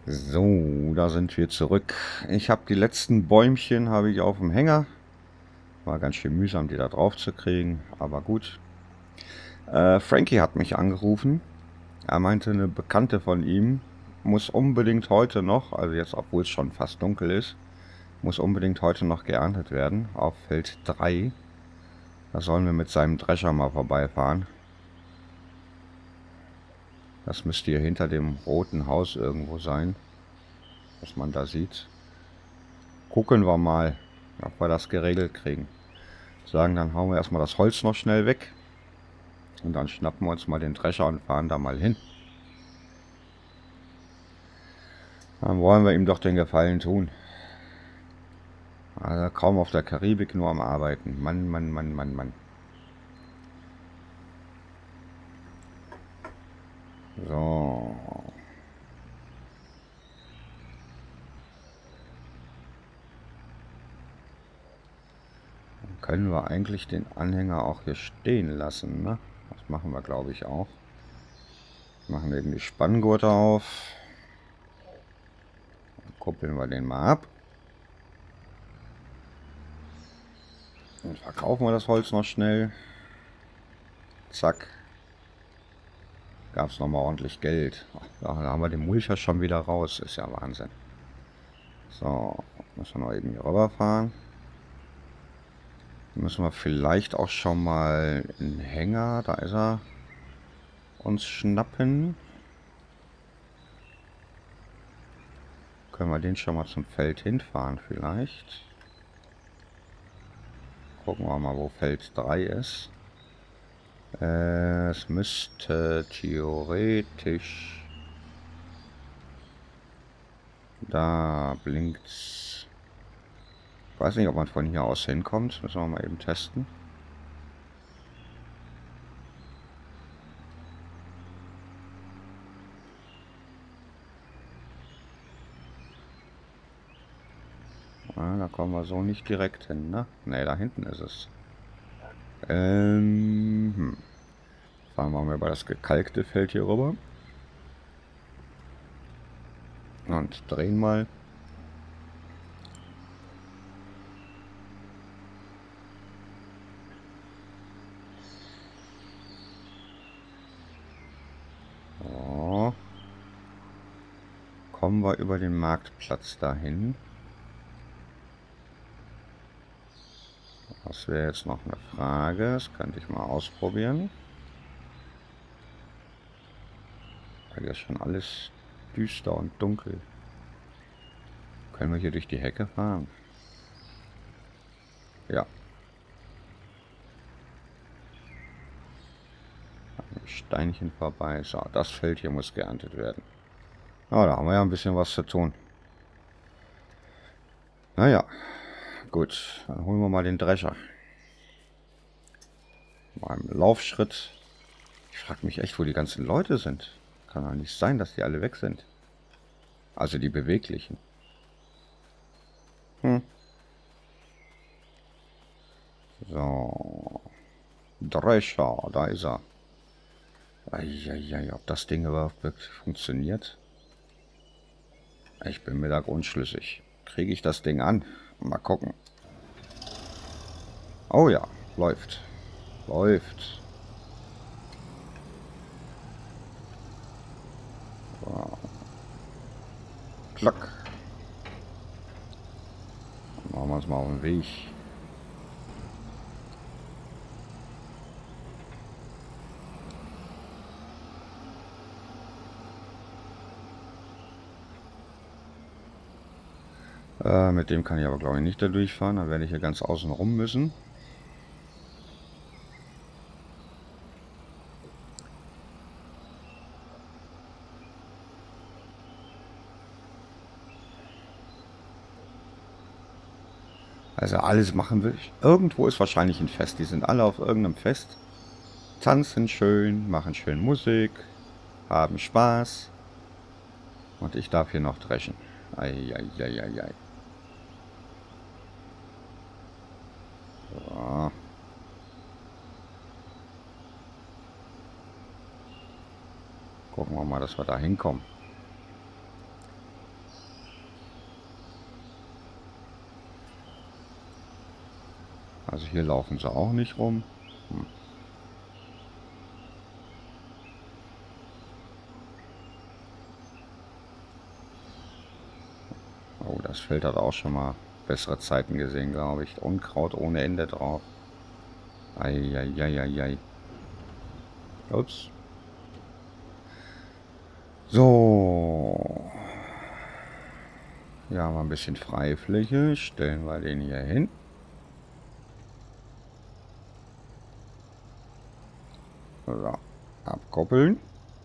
So, da sind wir zurück. Ich habe die letzten Bäumchen habe ich auf dem Hänger. War ganz schön mühsam, die da drauf zu kriegen, aber gut. Frankie hat mich angerufen. Er meinte, eine Bekannte von ihm muss unbedingt heute noch, also jetzt obwohl es schon fast dunkel ist, muss unbedingt heute noch geerntet werden auf Feld 3. Da sollen wir mit seinem Drescher mal vorbeifahren. Das müsste hier hinter dem roten Haus irgendwo sein, was man da sieht. Gucken wir mal, ob wir das geregelt kriegen. Sagen, dann hauen wir erstmal das Holz noch schnell weg. Und dann schnappen wir uns mal den Drescher und fahren da mal hin. Dann wollen wir ihm doch den Gefallen tun. Also kaum auf der Karibik, nur am Arbeiten. Mann, Mann, Mann, Mann, Mann. So. Dann können wir eigentlich den Anhänger auch hier stehen lassen, ne? Das machen wir, glaube ich, auch. Machen eben die Spanngurte auf. Dann kuppeln wir den mal ab. Und verkaufen wir das Holz noch schnell. Zack. Gab es nochmal ordentlich Geld. Da haben wir den Mulcher schon wieder raus. Ist ja Wahnsinn. So, müssen wir noch eben hier rüberfahren. Müssen wir vielleicht auch schon mal einen Hänger, da ist er, uns schnappen. Können wir den schon mal zum Feld hinfahren vielleicht. Gucken wir mal, wo Feld 3 ist. Es müsste theoretisch... Da blinkt's. Ich weiß nicht, ob man von hier aus hinkommt. Müssen wir mal eben testen. Ah, da kommen wir so nicht direkt hin, ne? Ne, da hinten ist es. Fahren wir mal über das gekalkte Feld hier rüber. Und drehen mal. So. Kommen wir über den Marktplatz dahin. Das wäre jetzt noch eine Frage. Das könnte ich mal ausprobieren. Hier ist schon alles düster und dunkel. Können wir hier durch die Hecke fahren? Ja. Ein Steinchen vorbei. So, das Feld hier muss geerntet werden. Aber da haben wir ja ein bisschen was zu tun. Naja, gut. Dann holen wir mal den Drescher. Mal im Laufschritt. Ich frage mich echt, wo die ganzen Leute sind. Kann doch nicht sein, dass die alle weg sind. Also die Beweglichen. So. Drescher, da ist er. Eieiei, ob das Ding überhaupt wirklich funktioniert? Ich bin mir da unschlüssig. Kriege ich das Ding an? Mal gucken. Oh ja, läuft. Läuft. So. Klack. Dann machen wir uns mal auf den Weg. Mit dem kann ich aber glaube ich nicht da durchfahren. Dann werde ich hier ganz außen rum müssen. Also alles machen will. Irgendwo ist wahrscheinlich ein Fest. Die sind alle auf irgendeinem Fest. Tanzen schön, machen schön Musik, haben Spaß. Und ich darf hier noch dreschen. Eieieiei. So. Gucken wir mal, dass wir da hinkommen. Also hier laufen sie auch nicht rum. Oh, das Feld hat auch schon mal bessere Zeiten gesehen, glaube ich. Unkraut ohne Ende drauf. Eieieiei. Ups. So. Ja, mal ein bisschen Freifläche. Stellen wir den hier hin. So. Abkoppeln.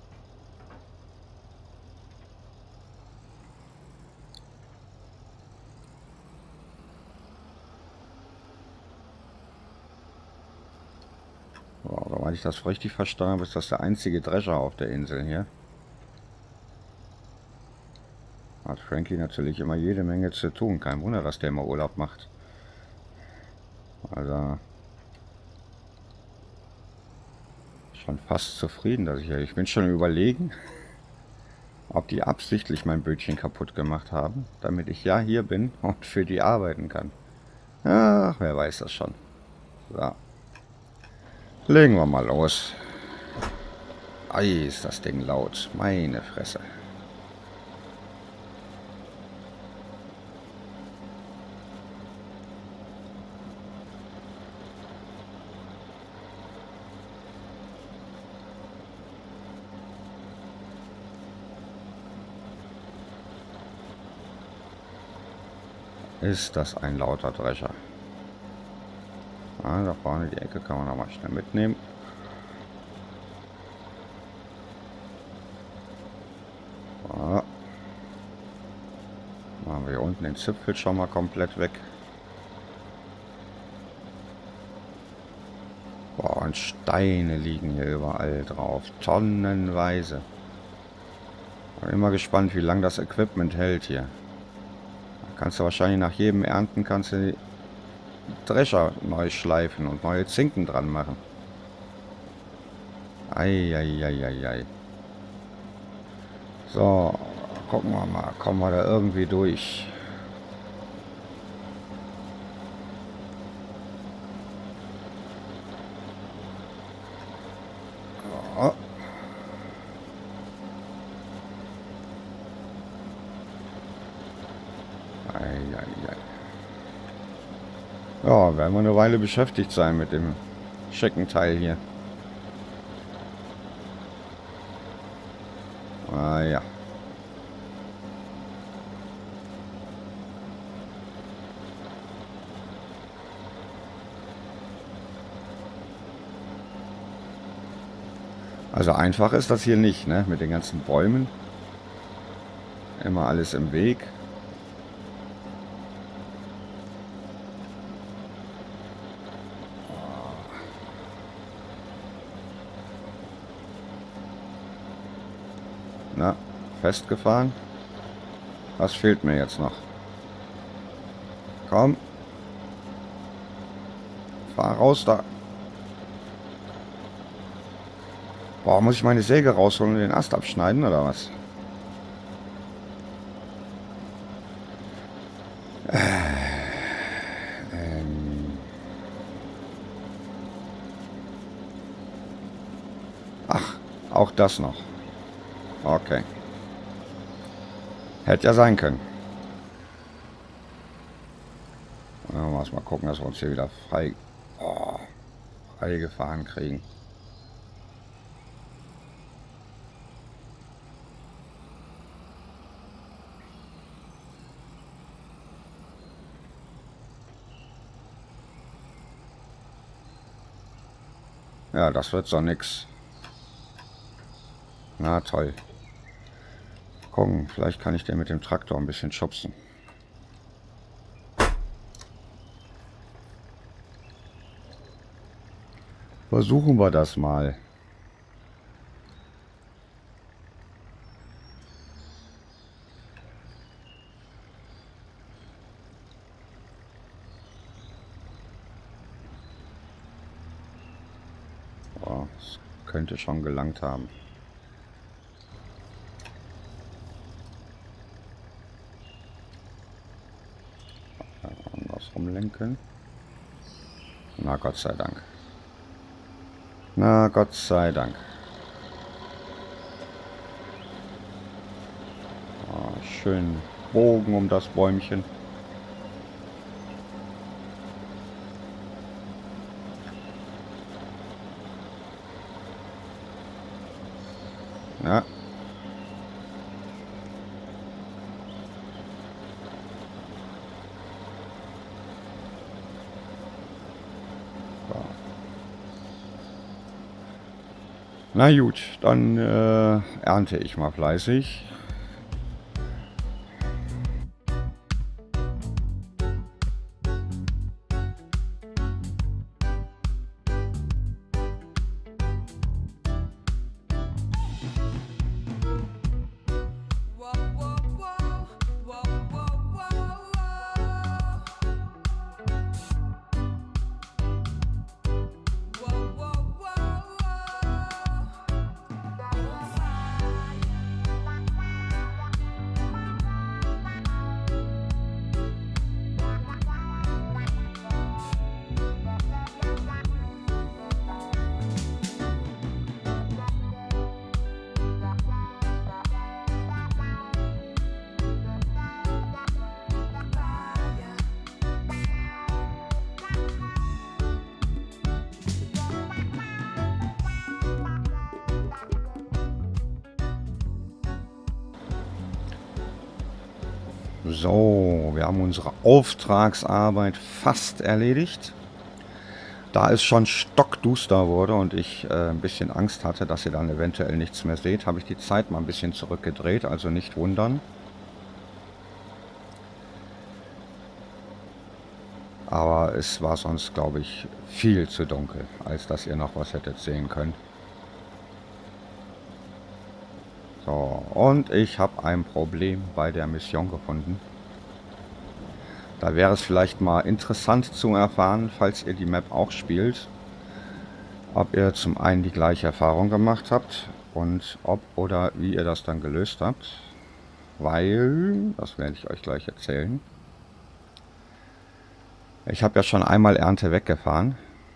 So, soweit ich das richtig verstanden habe, ist das der einzige Drescher auf der Insel hier. Hat Frankie natürlich immer jede Menge zu tun. Kein Wunder, dass der immer Urlaub macht. Also schon fast zufrieden, dass ich bin schon überlegen, ob die absichtlich mein Bötchen kaputt gemacht haben, damit ich ja hier bin und für die arbeiten kann. Ach, wer weiß das schon. So. Legen wir mal los. Ei, ist das Ding laut. Meine Fresse. Ist das ein lauter Drescher. Ah, da vorne die Ecke kann man noch mal schnell mitnehmen. So. Machen wir hier unten den Zipfel schon mal komplett weg. Boah, und Steine liegen hier überall drauf. Tonnenweise. Bin immer gespannt, wie lange das Equipment hält hier. Da kannst du wahrscheinlich nach jedem Ernten kannst du die Drescher neu schleifen und neue Zinken dran machen. Eieieiei. So, gucken wir mal. Kommen wir da irgendwie durch. Oh. Eieiei. Ja, werden wir eine Weile beschäftigt sein mit dem schicken Teil hier. Ah ja. Also einfach ist das hier nicht, ne? Mit den ganzen Bäumen. Immer alles im Weg. Na, festgefahren. Was fehlt mir jetzt noch? Komm. Fahr raus da. Boah, muss ich meine Säge rausholen und den Ast abschneiden, oder was? Ach, auch das noch. Okay. Hätte ja sein können. Mal gucken, dass wir uns hier wieder frei gefahren kriegen. Ja, das wird so nix. Na toll. Gucken, vielleicht kann ich den mit dem Traktor ein bisschen schubsen. Versuchen wir das mal. Oh, das könnte schon gelangt haben. Andersrum lenken. Na Gott sei Dank. Na Gott sei Dank. Oh, schön Bogen um das Bäumchen. Ja. So. Na gut, dann ernte ich mal fleißig. So, wir haben unsere Auftragsarbeit fast erledigt. Da es schon stockduster wurde und ich ein bisschen Angst hatte, dass ihr dann eventuell nichts mehr seht, habe ich die Zeit mal ein bisschen zurückgedreht, also nicht wundern. Aber es war sonst, glaube ich, viel zu dunkel, als dass ihr noch was hättet sehen können. So, und ich habe ein Problem bei der Mission gefunden. Da wäre es vielleicht mal interessant zu erfahren, falls ihr die Map auch spielt, ob ihr zum einen die gleiche Erfahrung gemacht habt und ob oder wie ihr das dann gelöst habt. Weil, das werde ich euch gleich erzählen. Ich habe ja schon einmal Ernte weggefahren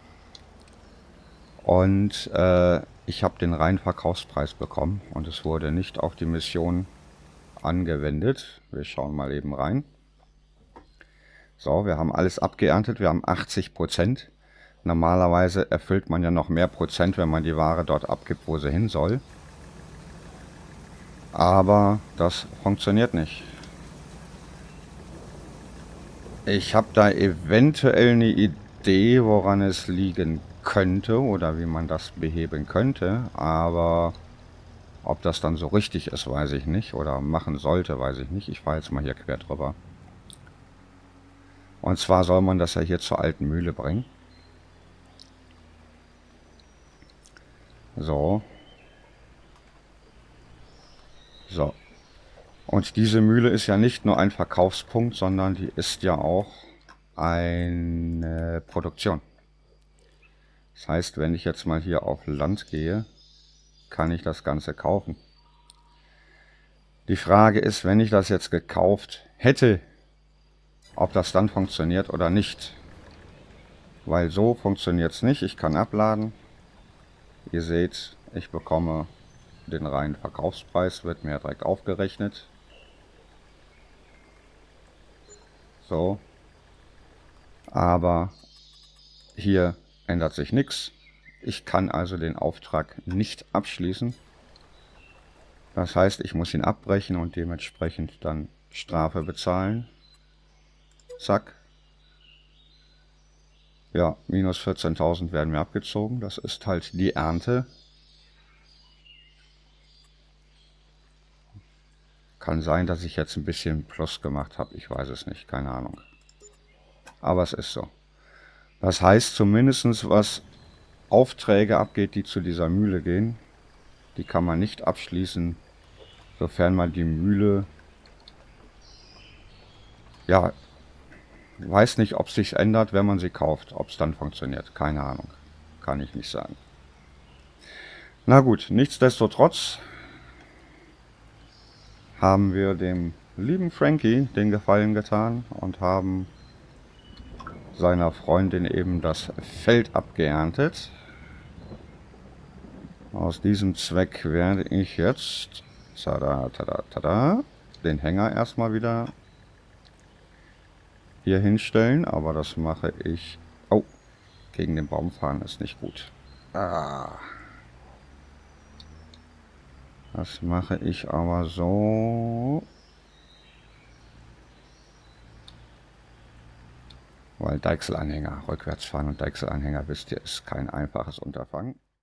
und ich habe den reinen Verkaufspreis bekommen und es wurde nicht auf die Mission angewendet. Wir schauen mal eben rein. So, wir haben alles abgeerntet, wir haben 80%. Normalerweise erfüllt man ja noch mehr Prozent, wenn man die Ware dort abgibt, wo sie hin soll. Aber das funktioniert nicht. Ich habe da eventuell eine Idee, woran es liegen könnte oder wie man das beheben könnte, aber ob das dann so richtig ist, weiß ich nicht, oder machen sollte, weiß ich nicht. Ich fahre jetzt mal hier quer drüber. Und zwar soll man das ja hier zur alten Mühle bringen. So. So. Und diese Mühle ist ja nicht nur ein Verkaufspunkt, sondern die ist ja auch eine Produktion. Das heißt, wenn ich jetzt mal hier auf Land gehe, kann ich das Ganze kaufen. Die Frage ist, wenn ich das jetzt gekauft hätte, ob das dann funktioniert oder nicht. Weil so funktioniert es nicht. Ich kann abladen. Ihr seht, ich bekomme den reinen Verkaufspreis, wird mir direkt aufgerechnet. So. Aber hier ändert sich nichts. Ich kann also den Auftrag nicht abschließen. Das heißt, ich muss ihn abbrechen und dementsprechend dann Strafe bezahlen. Zack. Ja, minus 14.000 werden mir abgezogen. Das ist halt die Ernte. Kann sein, dass ich jetzt ein bisschen Plus gemacht habe. Ich weiß es nicht, keine Ahnung. Aber es ist so. Das heißt zumindest, was Aufträge abgeht, die zu dieser Mühle gehen, die kann man nicht abschließen, sofern man die Mühle, ja, weiß nicht, ob es sich ändert, wenn man sie kauft, ob es dann funktioniert. Keine Ahnung, kann ich nicht sagen. Na gut, nichtsdestotrotz haben wir dem lieben Frankie den Gefallen getan und haben seiner Freundin eben das Feld abgeerntet. Aus diesem Zweck werde ich jetzt tada, tada, tada, den Hänger erstmal wieder hier hinstellen, aber das mache ich... Oh, gegen den Baum fahren ist nicht gut. Das mache ich aber so... Weil Deichselanhänger, rückwärts fahren und Deichselanhänger, wisst ihr, ist kein einfaches Unterfangen.